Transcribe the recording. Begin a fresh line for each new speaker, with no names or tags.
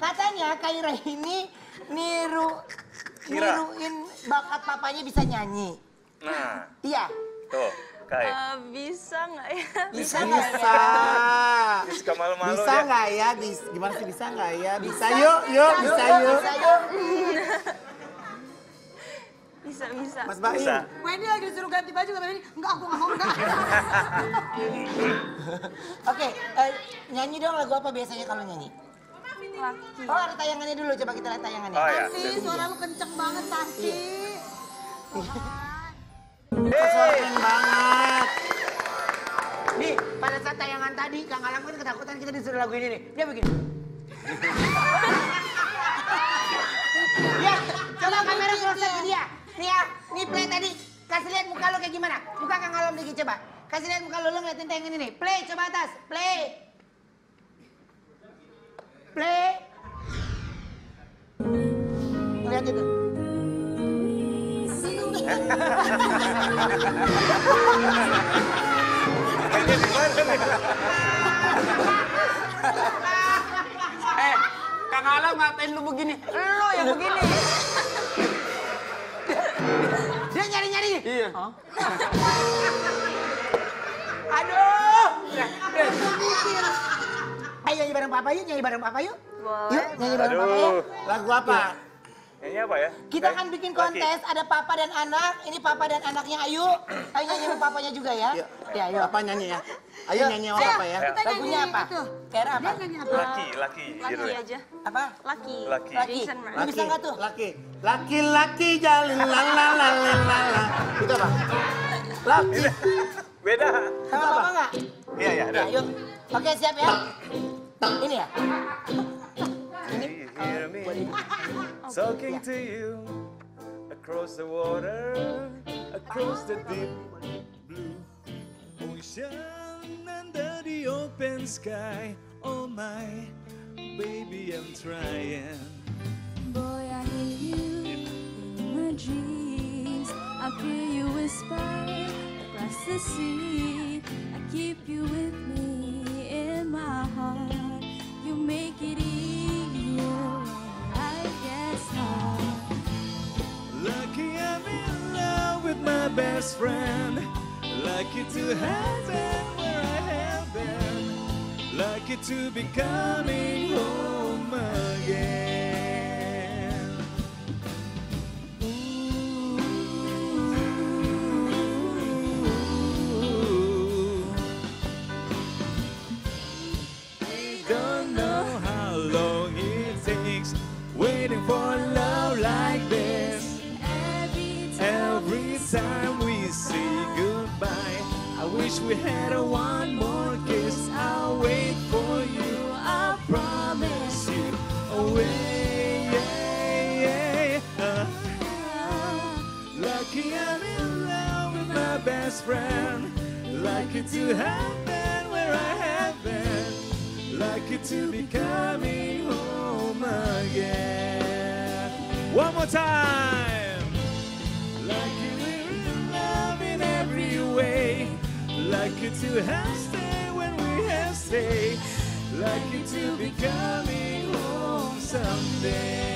Katanya Kaira ini niruin bakat papanya bisa nyanyi.
Nah.
Iya.
Tuh, Kai.
Bisa nggak ya?
Bisa nggak ya?
Suka malu-malu
Bisa
dia.
nggak ya? Gimana sih bisa nggak ya? Bisa yuk, bisa yuk.
Bisa.
Mas Baim.
Bisa.
Wendy lagi disuruh ganti baju kata Wendy, enggak aku nggak mau enggak. Oke, nyanyi dong lagu apa biasanya kalau nyanyi?
Laki.
Oh ada tayangannya dulu, coba kita lihat tayangannya.
Oh ya.
Tanti, suara lu kenceng banget Tanti.
Keren banget.
Nih, pada saat tayangan tadi, Kang Alam kan ketakutan kita disuruh lagu ini nih. Dia begini. Ya, coba kamera close up ke dia. Nih ya, nih play tadi. Kasih lihat muka lu kayak gimana. Muka Kang Alam dikit coba. Kasih lihat muka lu ngeliatin tayangan ini nih. Play, coba atas. Play. Play. Lihat itu.
Kang Alam ngatain lu begini. Lu yang begini.
Dia nyari-nyari.
Iya.
Aduh. Ayo nyanyi bareng Papa yuk, nyanyi bareng Papa yuk.
Boleh.
Yuk, nyanyi bareng Papa yuk.
Lagu apa?
Nyanyi apa ya?
Kita akan bikin kontes, ada Papa dan anak. Ini Papa dan anaknya Ayu. Ayo nyanyi sama Papanya juga ya. Ya, yuk.
Apa nyanyi ya? Ayo nyanyi sama Papa ya.
Kita lagunya apa? Kaira apa?
Laki
Laki
gitu ya.
aja.
Apa?
Laki.
Laki.
Laki.
Jason Mraz.
Lu bisa nggak tuh?
Laki jalin la. Itu apa? Laki.
Beda.
Sama Papa nggak?
Iya,
Ya,
ada.
yuk. Oke, siap ya? Ini ya?
You hear me talking to you across the water, across the deep blue ocean, under the open sky. Oh my baby, I'm trying.
Boy, I hear you in my dreams. I hear you whisper across the sea. I keep you with me in my heart. You make it easier when I get hard.
Lucky I'm in love with my best friend. Lucky to have been where I have been. Lucky to be coming home again. I don't know how long it takes waiting for love like this. Every time we say goodbye, I wish we had one more kiss. I'll wait for you, I promise you. Away, lucky I'm in love with my best friend. Lucky to have been where I have been. Lucky to be coming home again. One more time. Lucky we're in love in every way. Lucky to have stayed when we have stayed. Lucky to be coming home someday.